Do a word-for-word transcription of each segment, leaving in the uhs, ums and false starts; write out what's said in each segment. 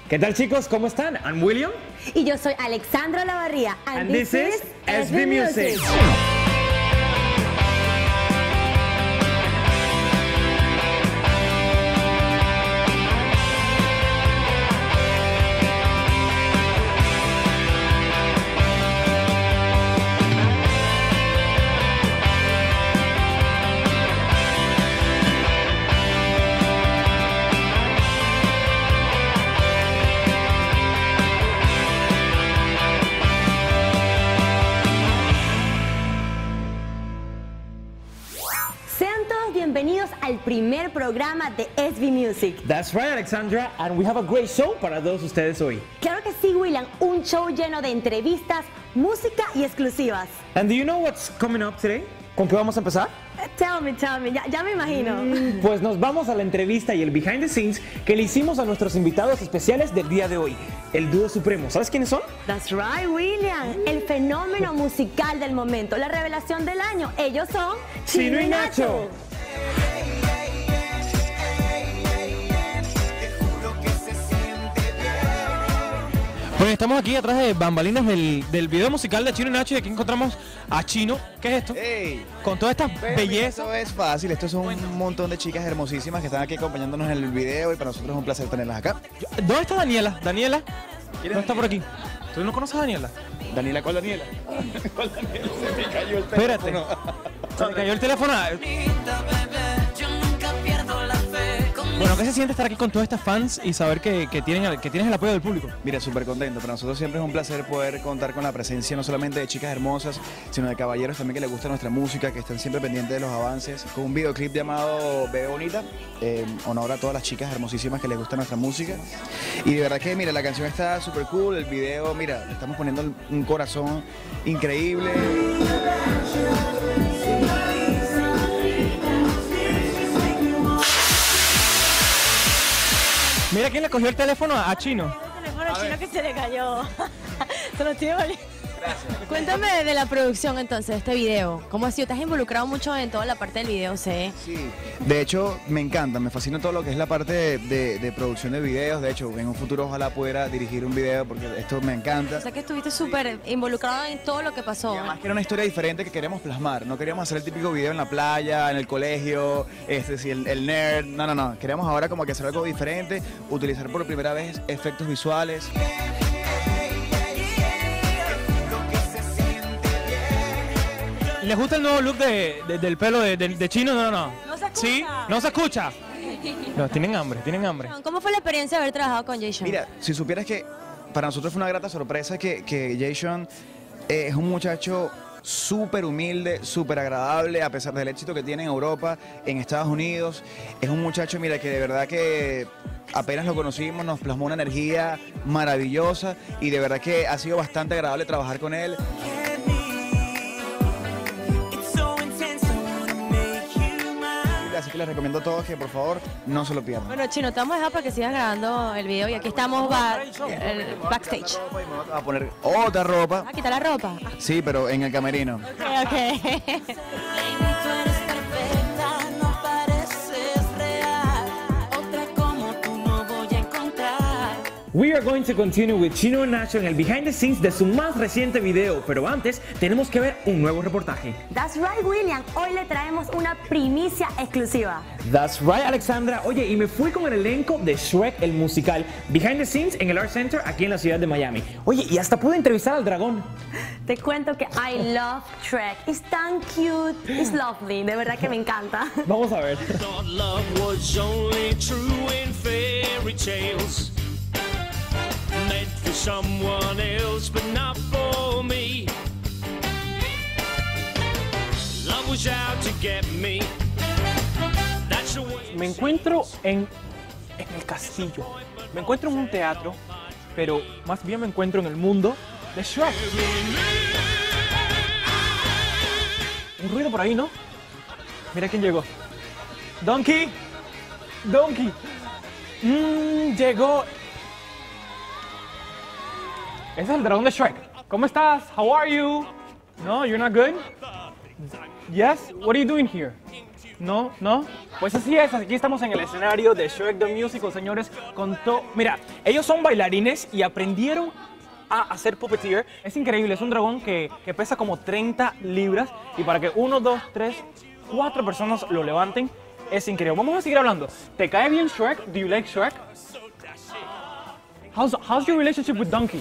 ¿Qué tal, chicos? ¿Cómo están? I'm William. Y yo soy Alexandra Olavarría. And, and this, this is S B Music. Music. Bienvenidos al primer programa de S B Music. That's right, Alexandra, and we have a great show para todos ustedes hoy. Claro que sí, William, un show lleno de entrevistas, música y exclusivas. And do you know what's coming up today? ¿Con qué vamos a empezar? Tell me, tell me, ya, ya me imagino. Mm, pues nos vamos a la entrevista y el behind the scenes que le hicimos a nuestros invitados especiales del día de hoy, el dúo supremo. ¿Sabes quiénes son? That's right, William, el fenómeno musical del momento, la revelación del año. Ellos son Chino y Nacho. Bueno, estamos aquí atrás de bambalinas del, del video musical de Chino y Nacho y aquí encontramos a Chino. ¿Qué es esto? Hey, con toda esta belleza. Esto es fácil, esto son un montón de chicas hermosísimas que están aquí acompañándonos en el video y para nosotros es un placer tenerlas acá. ¿Dónde está Daniela? Daniela, ¿dónde está por aquí? ¿Tú no conoces a Daniela? ¿Daniela cuál Daniela? ¿Cuál Daniela? Se me cayó el teléfono. Espérate, se me cayó el teléfono. Bueno, ¿qué se siente estar aquí con todas estas fans y saber que, que, tienen, que tienes el apoyo del público? Mira, súper contento. Para nosotros siempre es un placer poder contar con la presencia no solamente de chicas hermosas, sino de caballeros también que les gusta nuestra música, que están siempre pendientes de los avances. Con un videoclip llamado Bebé Bonita, eh, honor a todas las chicas hermosísimas que les gusta nuestra música. Y de verdad que, mira, la canción está súper cool, el video, mira, le estamos poniendo un corazón increíble. Mira quién le cogió el teléfono a Chino. El teléfono a Chino que se le cayó. Se lo estoy volviendo. Cuéntame de la producción entonces de este video. ¿Cómo ha sido? ¿Te has involucrado mucho en toda la parte del video? Sé. Sí, de hecho me encanta, me fascina todo lo que es la parte de, de, de producción de videos. De hecho, en un futuro ojalá pudiera dirigir un video porque esto me encanta. O sea que estuviste súper involucrado en todo lo que pasó. Y además que era una historia diferente que queremos plasmar. No queríamos hacer el típico video en la playa, en el colegio, este, si el, el nerd. No, no, no. Queríamos ahora como que hacer algo diferente, utilizar por primera vez efectos visuales. ¿Les gusta el nuevo look de, de, del pelo de, de, de Chino? No, no, no. No se escucha. ¿Sí? ¿No se escucha? No, tienen hambre, tienen hambre. ¿Cómo fue la experiencia de haber trabajado con Jay Sean? Mira, si supieras que para nosotros fue una grata sorpresa que, que Jay Sean eh, es un muchacho súper humilde, súper agradable, a pesar del éxito que tiene en Europa, en Estados Unidos. Es un muchacho, mira, que de verdad que apenas lo conocimos, nos plasmó una energía maravillosa y de verdad que ha sido bastante agradable trabajar con él. Así que les recomiendo a todos que por favor no se lo pierdan. Bueno, Chino, te vamos a dejar para que sigas grabando el video y aquí estamos back, el backstage. Vamos a poner otra ropa. Ah, quita la ropa. Sí, pero en el camerino. Ok, ok. We are going to continue with Chino y Nacho en el behind the scenes de su más reciente video, pero antes tenemos que ver un nuevo reportaje. That's right, William. Hoy le traemos una primicia exclusiva. That's right, Alexandra. Oye, y me fui con el elenco de Shrek, el musical, behind the scenes en el Art Center aquí en la ciudad de Miami. Oye, y hasta pude entrevistar al dragón. Te cuento que I love Shrek. It's tan cute, it's lovely. De verdad que me encanta. Vamos a ver. Someone else, but not for me. Love was out to get me. That's the way. Me encuentro en, en el castillo. Me encuentro en un teatro, pero más bien me encuentro en el mundo de Shrek. Un ruido por ahí, ¿no? Mira quién llegó. Donkey. Donkey. Mmm, llegó. Ese es el dragón de Shrek. ¿Cómo estás? How are you? No, you're not good? Yes? What are you doing here? No, no. Pues así es, aquí estamos en el escenario de Shrek the Musical, señores. Con to... Mira, ellos son bailarines y aprendieron a hacer puppeteer. Es increíble, es un dragón que, que pesa como treinta libras y para que uno, dos, tres, cuatro personas lo levanten, es increíble. Vamos a seguir hablando. ¿Te cae bien Shrek? Do you like Shrek? How's, how's your relationship with Donkey?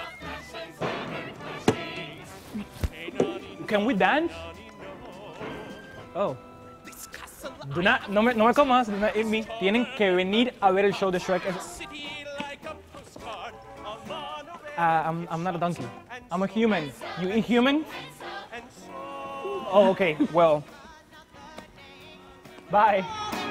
Can we dance? Oh. Do not, no, me, no me comas, do not eat me. Tienen que venir a ver el show de Shrek. Es- Uh, I'm, I'm not a donkey. I'm a human. You eat human? Oh, okay. Well, bye.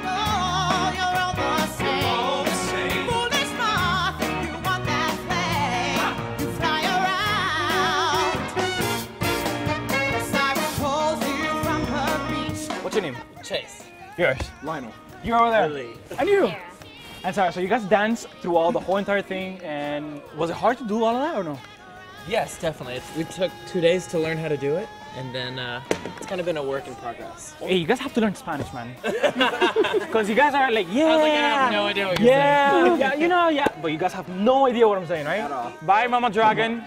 What's your name? Chase. Yours. Lionel. You're over there. Lily. And you? And sorry, so you guys danced through all the whole entire thing, and was it hard to do all of that or no? Yes, definitely. It's, we took two days to learn how to do it, and then uh, it's kind of been a work in progress. Hey, you guys have to learn Spanish, man. Because you guys are like, yeah. I was like, I have no idea what you're yeah, saying. yeah, you know, yeah. But you guys have no idea what I'm saying, right? At all. Bye, Mama Dragon.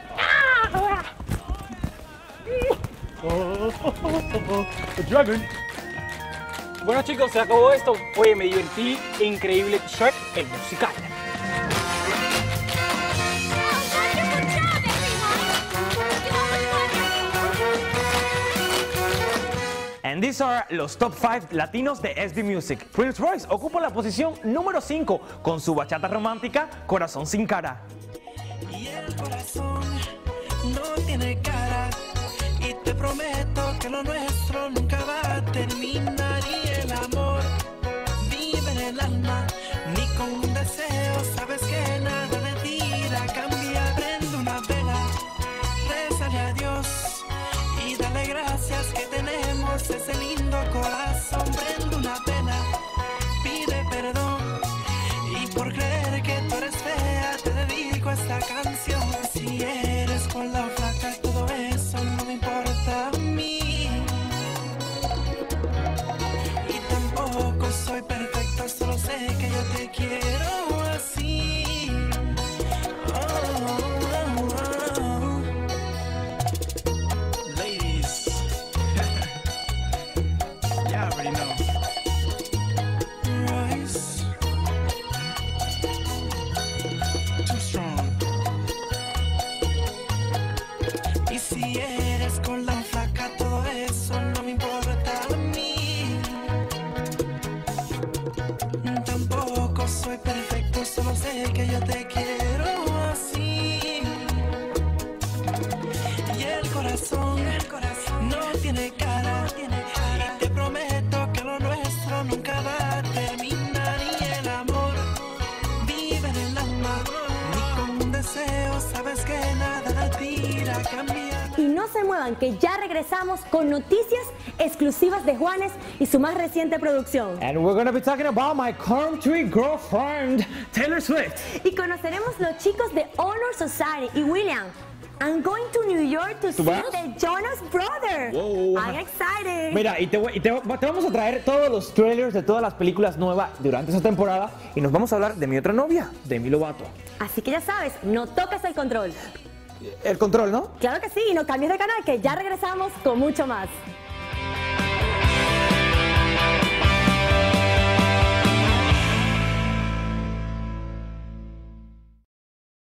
The dragon. Bueno, chicos, se acabó esto. Oye, me divertí increíble. Shrek, el musical. And these are los top five latinos de S B Music. Prince Royce ocupa la posición número cinco con su bachata romántica Corazón sin cara. Y el corazón no tiene cara y te prometo que lo nuestro nunca va a terminar y el amor vive en el alma ni con un deseo sabes que nada de ti la cambia. Prende una vela, rézale a Dios y dale gracias que tenemos ese lindo corazón. Prende una vela, pide perdón y por creer que tú eres fea te dedico esta canción. Si eres con la flaca todo eso no me importa a mí y tampoco soy perfecta, solo sé que yo te quiero así. Oh, oh, oh. Ladies, you already know. Royce, too strong. Y si eres con la flaca todo eso no me importa a mí. Tampoco soy perfecto, solo sé que yo te quiero así. Y el corazón, el corazón no tiene cara, tiene cara. Y te prometo que lo nuestro nunca va a terminar y el amor vive en el alma. Ni con un deseo sabes que nada a ti la cambia. Y no se muevan, que ya regresamos con noticias exclusivas de Juanes y su más reciente producción. And we're gonna be talking about my country girlfriend, Taylor Swift. Y conoceremos los chicos de Honor Society. Y William, I'm going to New York to see vas? the Jonas Brothers. Wow. I'm excited. Mira, y, te, voy- y te, te vamos a traer todos los trailers de todas las películas nuevas durante esta temporada y nos vamos a hablar de mi otra novia, Demi Lovato. Así que ya sabes, no toques el control. El control, ¿no? Claro que sí, y no cambies de canal, que ya regresamos con mucho más.